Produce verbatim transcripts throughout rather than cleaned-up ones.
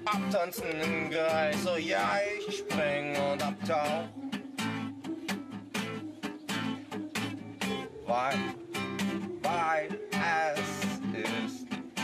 abtanzen im Kreis. So ja, ich spring und abtauch. Weil, weil es ist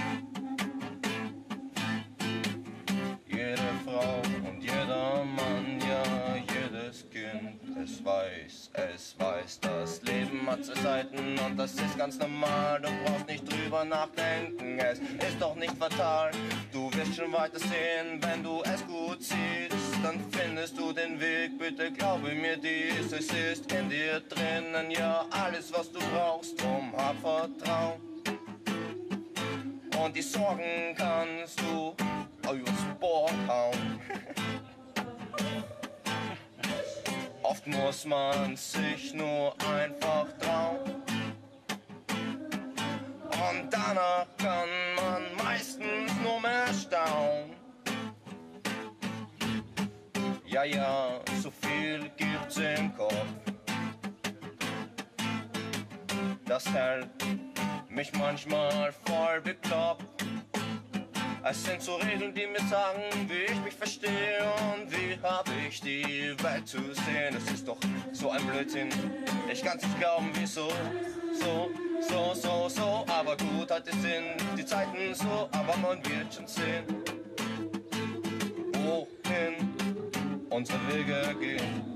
jede Frau und jeder Mann, ja, jedes Kind, es weiß, es weiß, das Leben hat zwei Seiten und das ist ganz normal, du brauchst nicht drüber nachdenken, es ist doch nicht fatal, du wirst schon weiter sehen, wenn du es gut siehst, dann findest du den Weg, bitte glaube mir dies, es ist in dir drinnen, ja, alles was du brauchst, drum hab Vertrauen und die Sorgen kannst du übers Bord hauen. Oft muss man sich nur einfach trauen. Und danach kann man meistens nur mehr staunen. Ja, ja, so viel gibt's im Kopf. Das hält mich manchmal voll bekloppt. Es sind so Regeln, die mir sagen, wie ich mich verstehe und wie hab ich die Welt zu sehen. Es ist doch so ein Blödsinn, ich kann's nicht glauben, wieso, so, so, so, so. Aber gut hat es Sinn, die Zeiten so, aber man wird schon sehen, wohin unsere Wege gehen.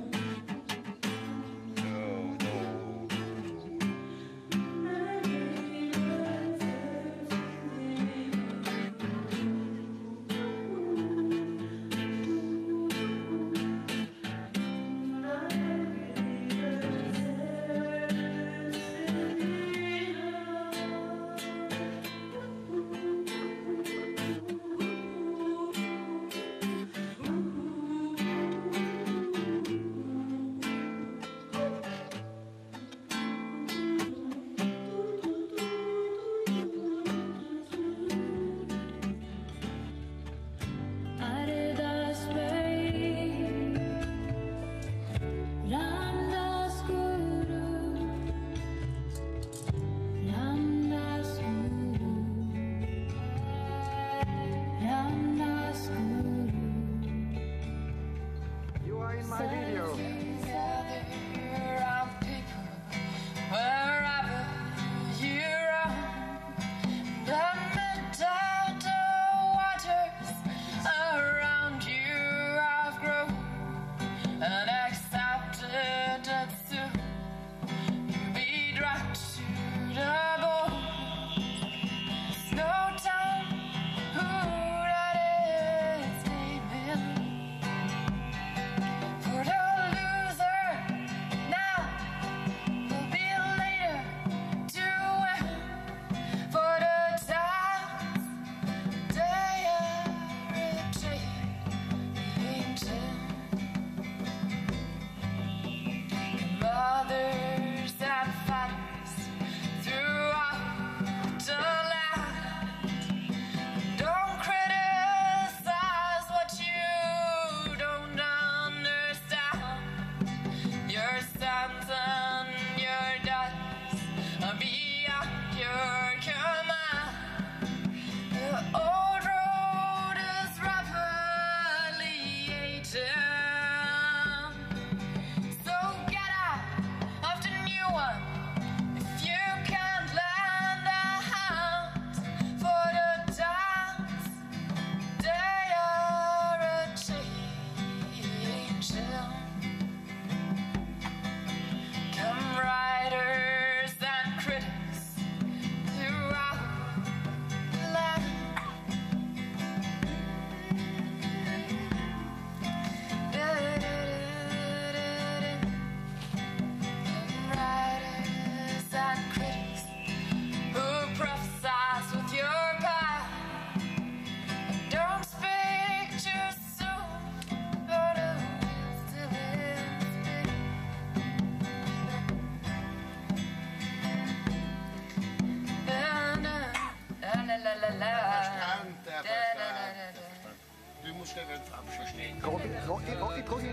Du musst ja den Farben verstehen. Robin, Robin, Robin, Robin.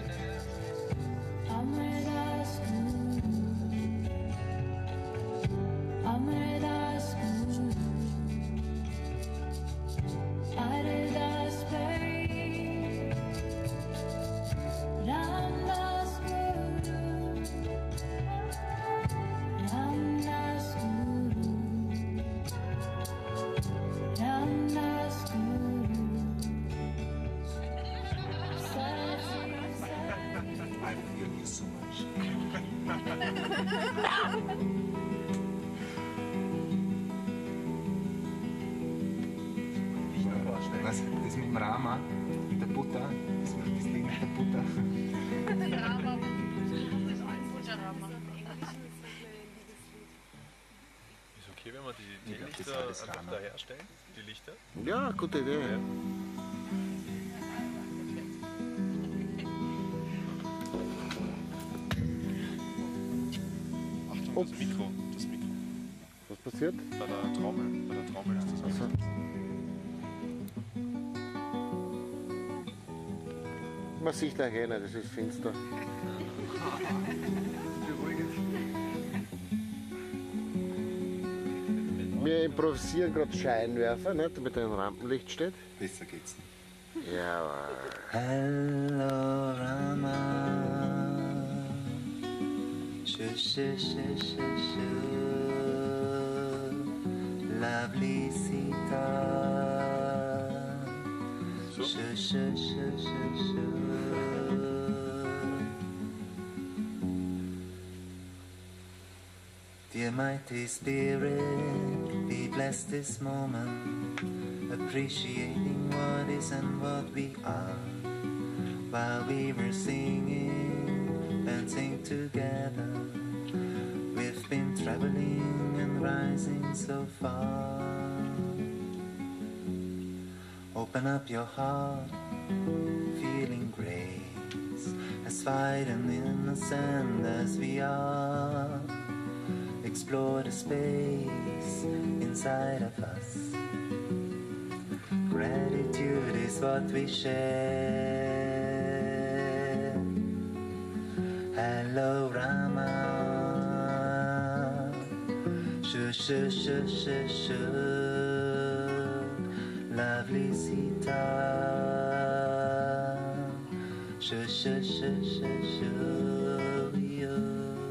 Out of the space Was? Das mit dem Rama, mit der Butter? Das macht das Ding mit der Butter. Der Rama, das ist ein Butterrama. Ist okay, wenn wir die, die Lichter einfach da herstellen? Die Lichter? Ja, gute Idee. Ja. Achtung, das Mikro, das Mikro. Was passiert? Bei der Trommel, bei der Trommel ist das Mikro. Also. Man sieht da gerne, das ist finster. Wir improvisieren gerade Scheinwerfer, nicht, damit ein Rampenlicht steht. Besser geht's nicht. Ja, aber Hello Rama, shoo shoo shoo shoo shoo, lovely Sita, So? shoo shoo shoo shoo shoo. Dear mighty spirit, be blessed this moment, appreciating what is and what we are. While we were singing, dancing together, we've been traveling and rising so far. Open up your heart, feeling grace, as wide and innocent as we are. Explore the space inside of us. Gratitude is what we share. Hello Rama, shoo shoo shoo shoo shoo, lovely Sita, shoo shoo shoo shoo shoo, you.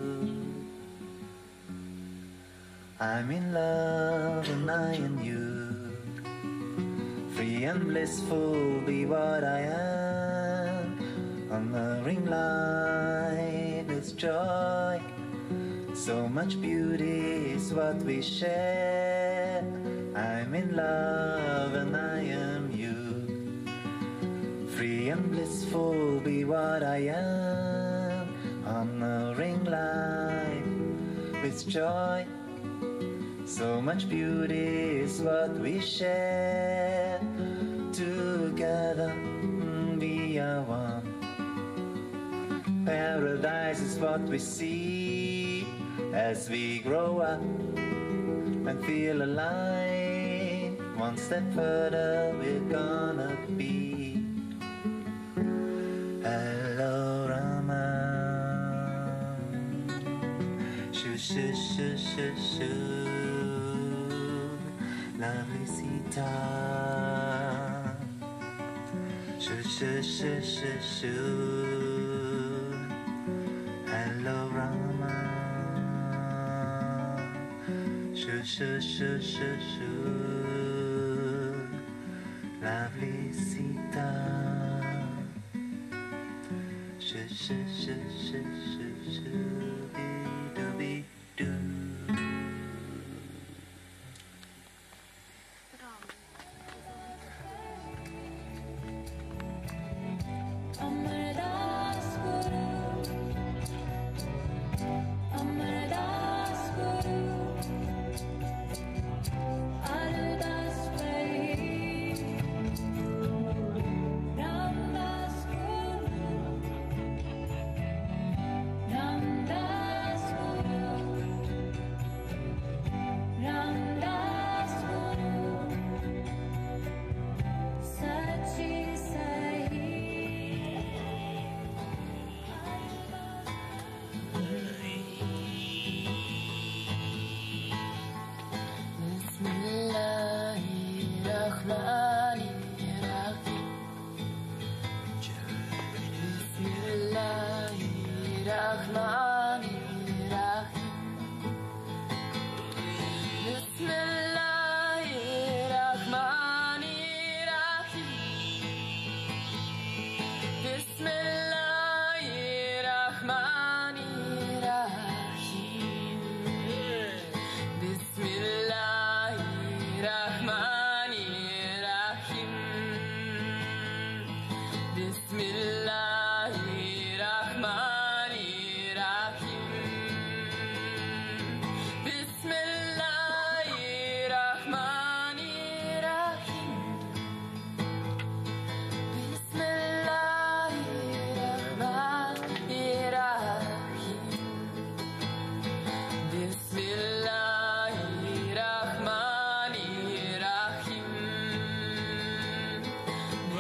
I'm in love and I am you. Free and blissful be what I am. On the ring light with joy. So much beauty is what we share. I'm in love and I am you. Free and blissful be what I am. On the ring light with joy. So much beauty is what we share. Together we are one. Paradise is what we see as we grow up and feel alive. One step further we're gonna be. Hello Rama, shoo shoo shoo shoo shoo, lovely Sita, shoo shoo shoo shoo shoo, hello Rama, shoo shoo shoo shoo shoo, lovely Sita, shoo shoo shoo shoo shoo shoo, be do be do. Nanda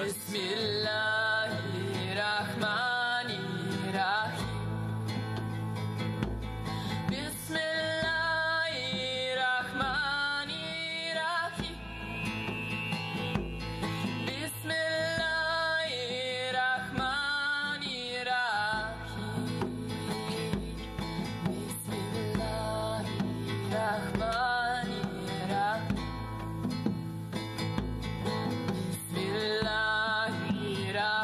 Bismillahirrahmanirrahim.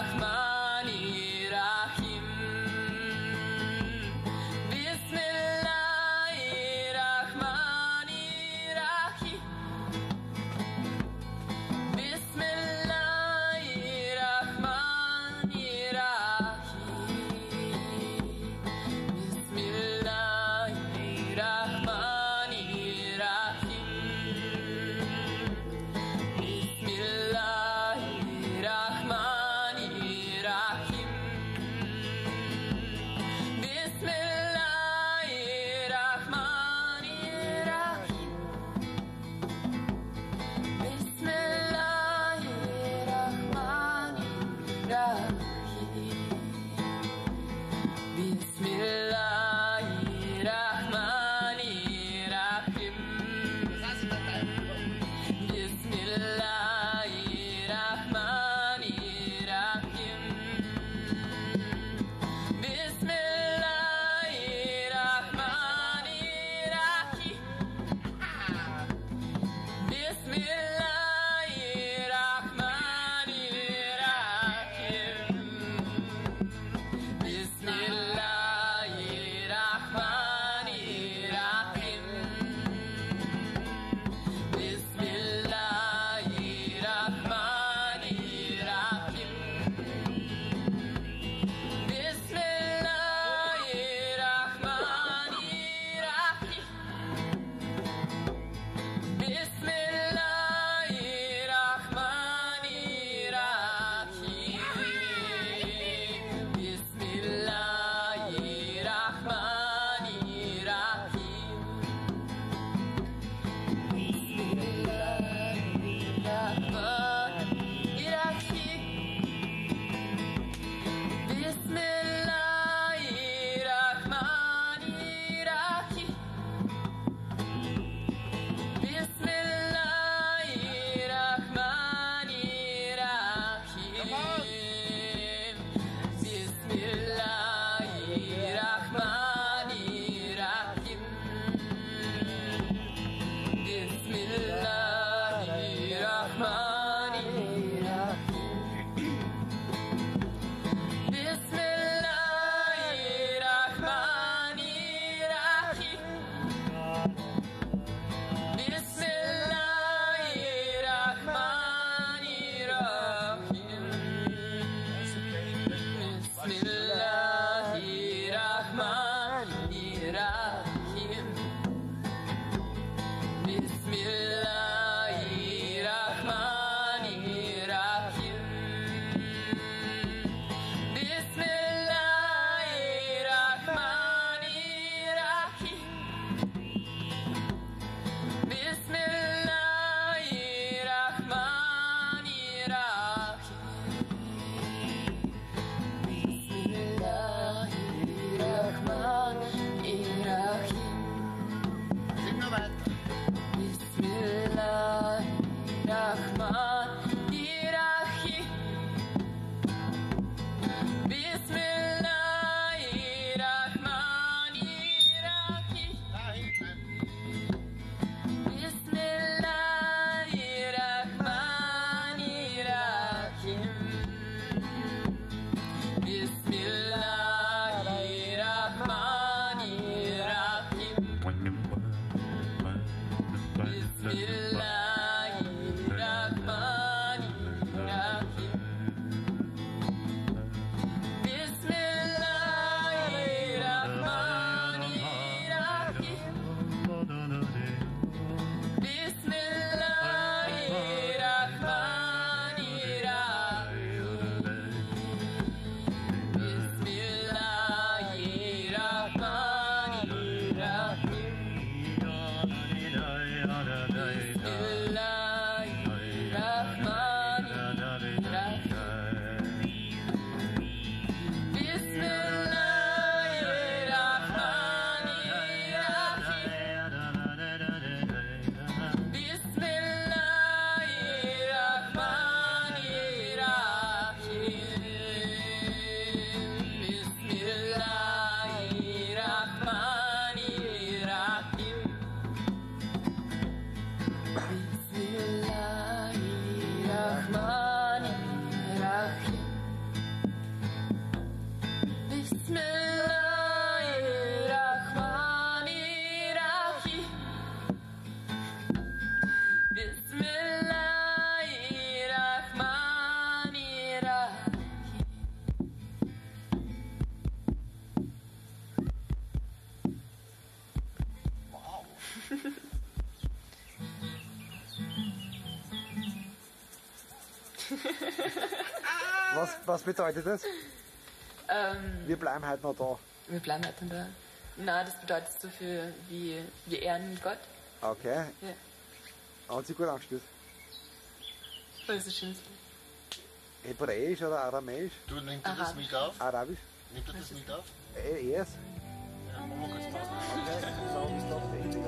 Was, was bedeutet das? Ähm, Wir bleiben heute noch da. wir bleiben halt da. Na, das bedeutet so viel wie wir ehren Gott. Okay. Ja. Haben Sie gut angespielt? Das ist das Schönste. Hebräisch oder Aramäisch? Du, nimmst du das Arabisch. mit auf? Arabisch? Nimmst du das mit auf? Äh, erst. Ja, machen wir kurz Pause. Okay, so bis da.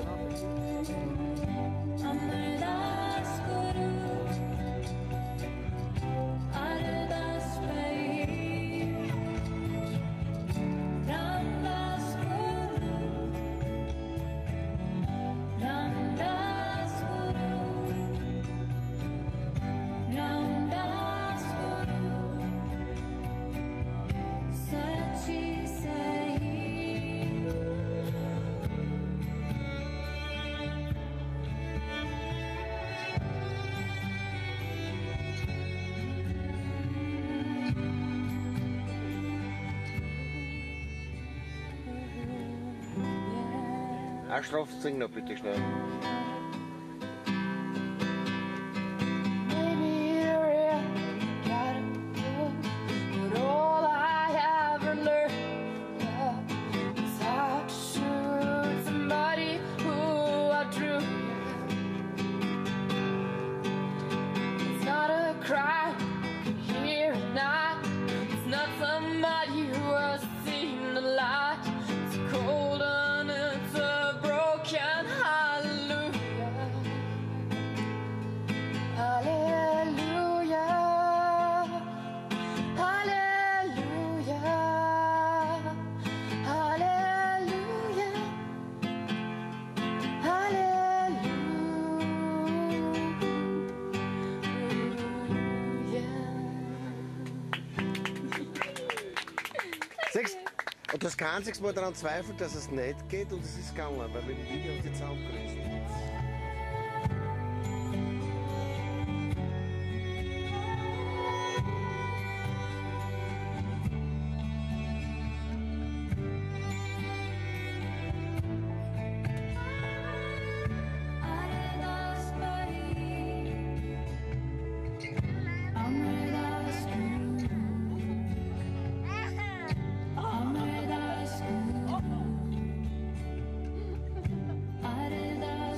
Ashraf, sing noch bitte schnell. Siehst, und das kann sich mal daran zweifeln, dass es nicht geht und es ist gegangen, weil wir die Video auf die zusammengerissen. I did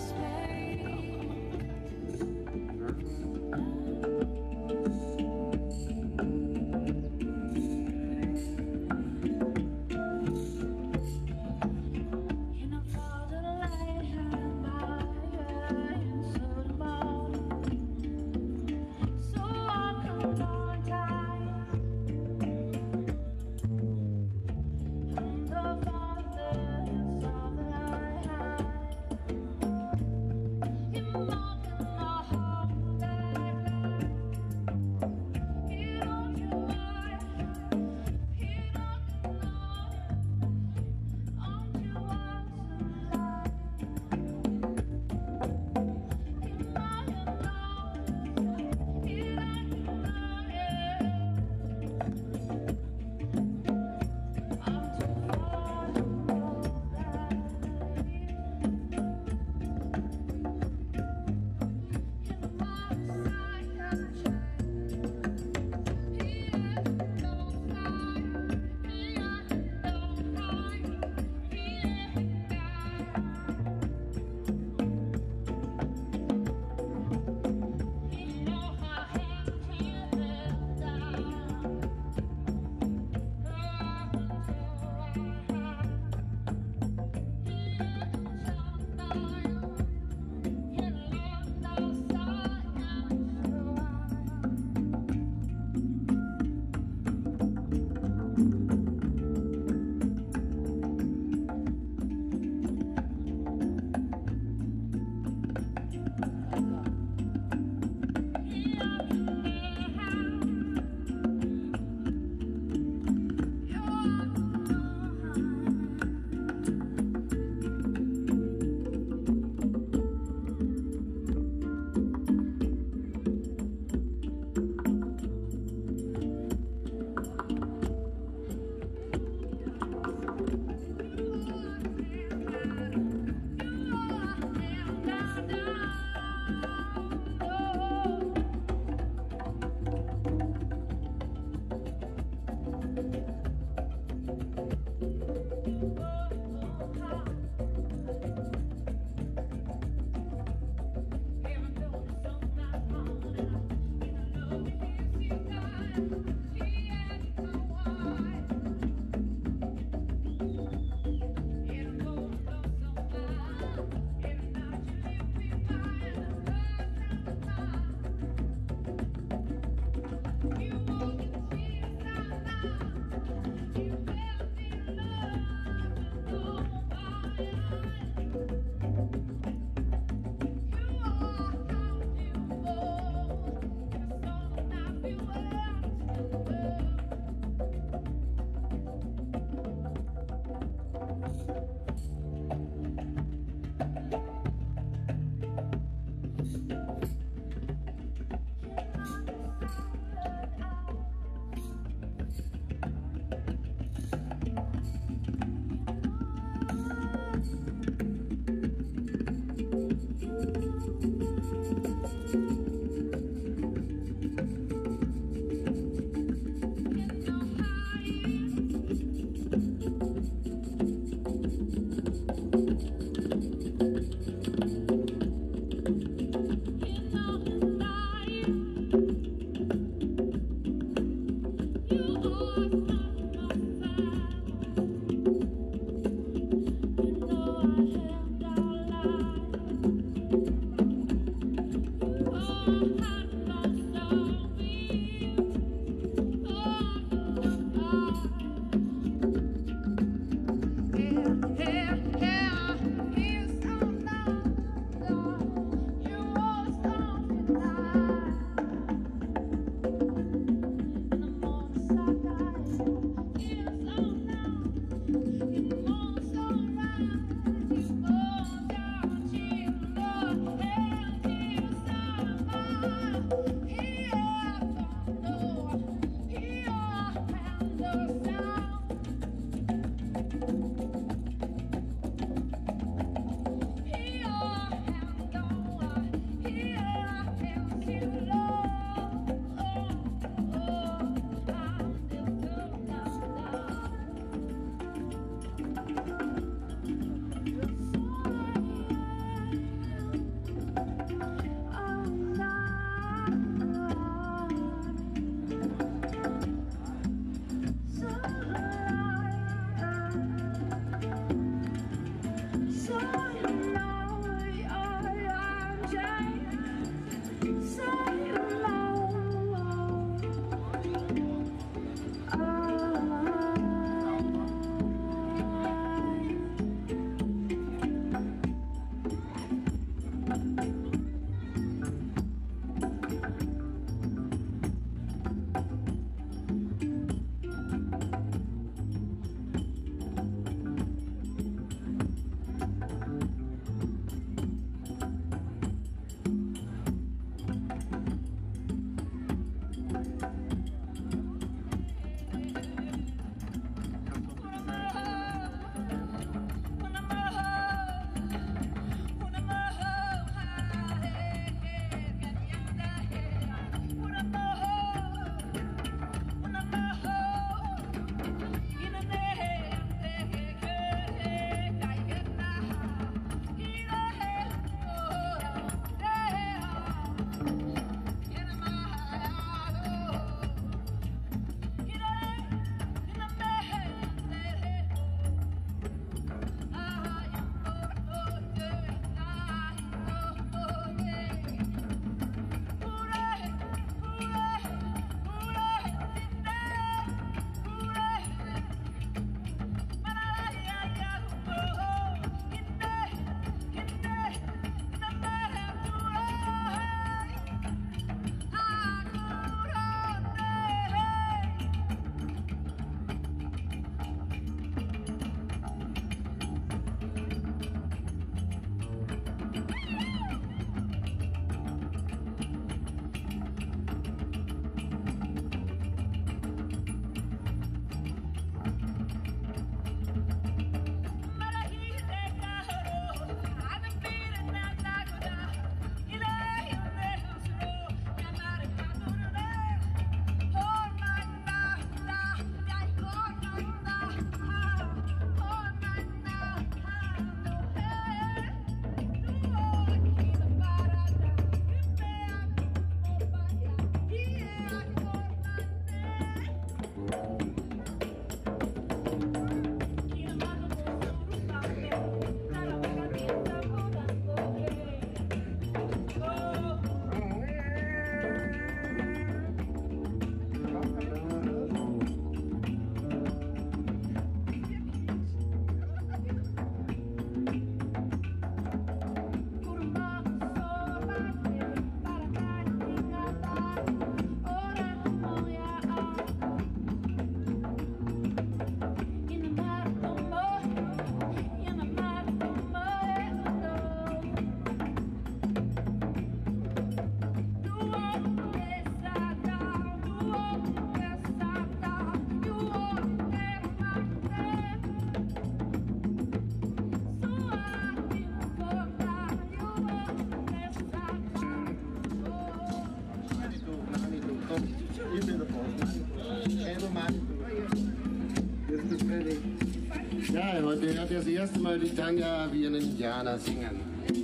heute hört ihr das erste Mal die Tanja wie einen Indianer singen.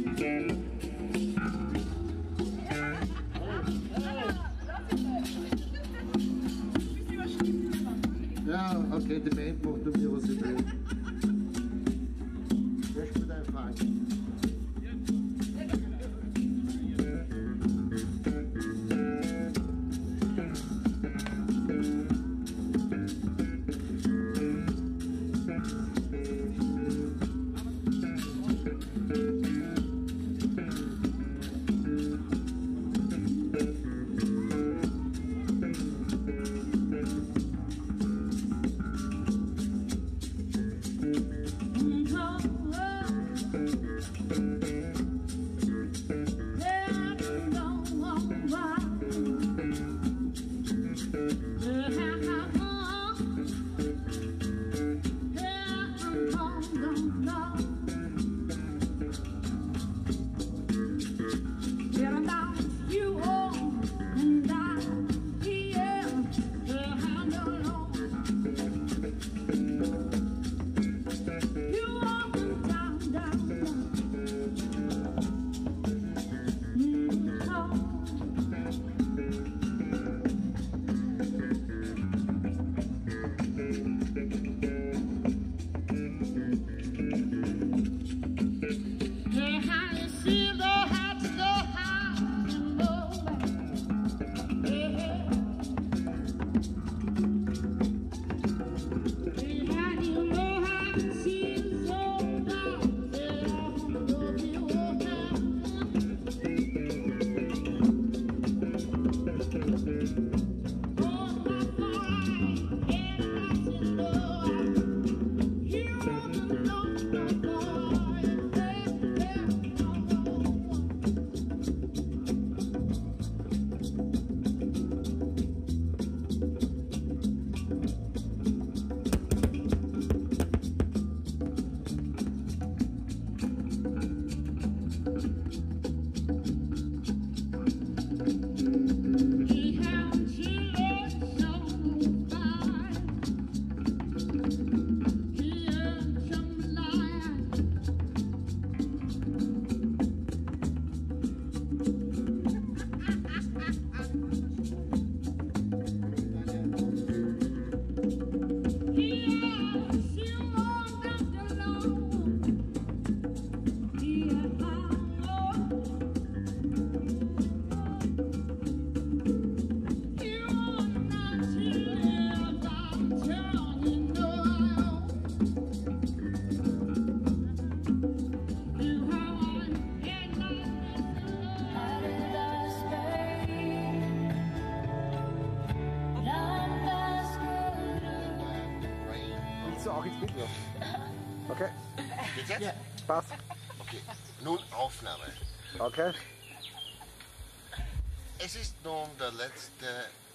Ja, okay, die Band macht nur mir, was sie will. Wer spielt ein Fang? Okay. Geht's jetzt? Ja. Passt. Okay, nun Aufnahme. Okay. Es ist nun der letzte...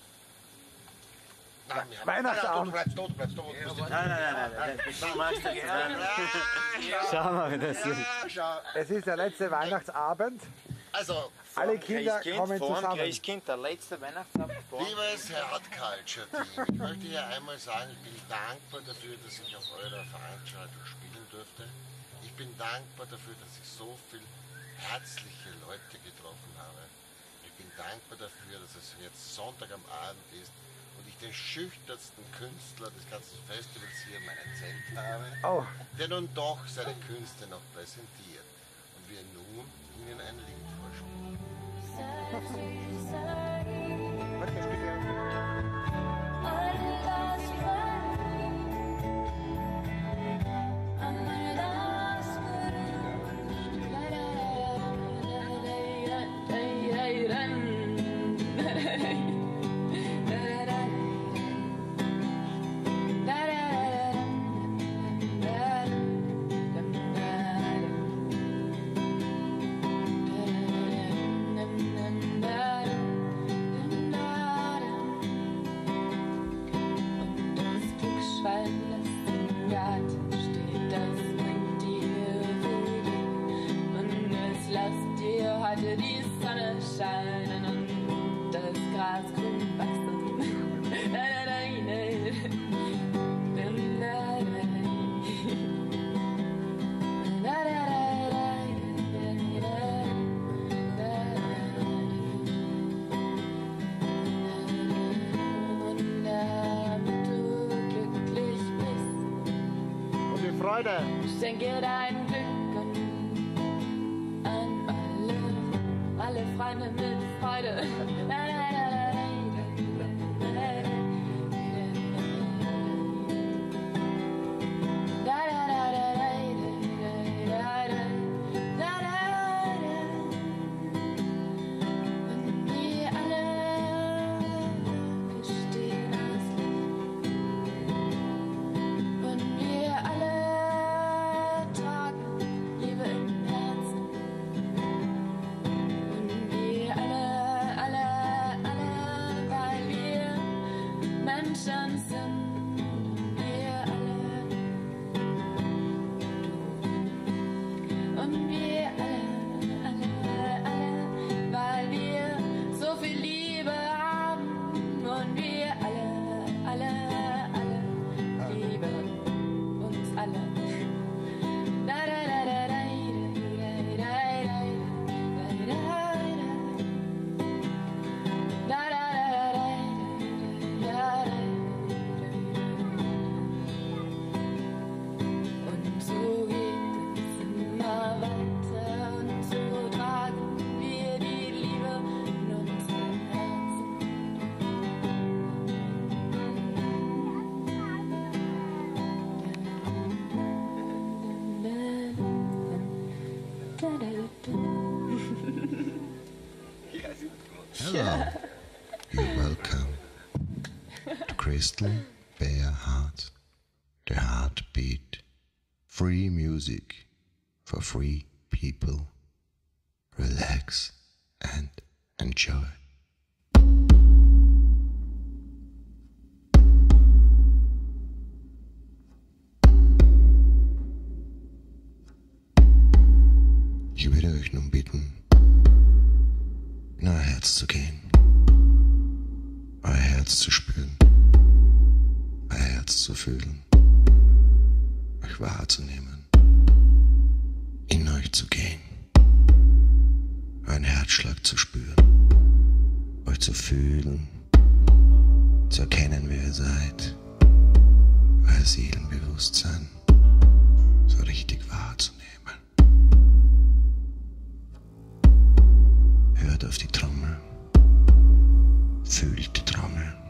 Nein, wir haben... Weihnachtsabend. Du bleibst tot, du bleibst tot. Nein, nein, nein, nein, das magst du gerne. Schau mal, wie das ist. Schau. Es ist der letzte Weihnachtsabend. Also, alle Kinder kommen zusammen. Christkind, der letzte Weihnachtsabend. liebes Herdculture-Team, ich möchte hier einmal sagen, ich bin dankbar dafür, dass ich auf eurer Veranstaltung spielen durfte. Ich bin dankbar dafür, dass ich so viele herzliche Leute getroffen habe. Ich bin dankbar dafür, dass es jetzt Sonntag am Abend ist und ich den schüchternsten Künstler des ganzen Festivals hier in meinem Zelt habe, oh. der nun doch seine Künste noch präsentiert und wir nun Ihnen ein Lied vorspielen. Warte, spiel ja. Da Freude. Ich schenke dein Glück an alle, alle Freunde mit Freude. Hello, you're welcome to Crystal Bear Heart, the heartbeat, free music for free people. Relax and enjoy. Ich würde euch nun bitten, in euer Herz zu gehen, euer Herz zu spüren, euer Herz zu fühlen, euch wahrzunehmen, in euch zu gehen, euren Herzschlag zu spüren, euch zu fühlen, zu erkennen, wer ihr seid, euer Seelenbewusstsein so richtig wahrzunehmen. Hört auf die Trommel, fühlt die Trommel.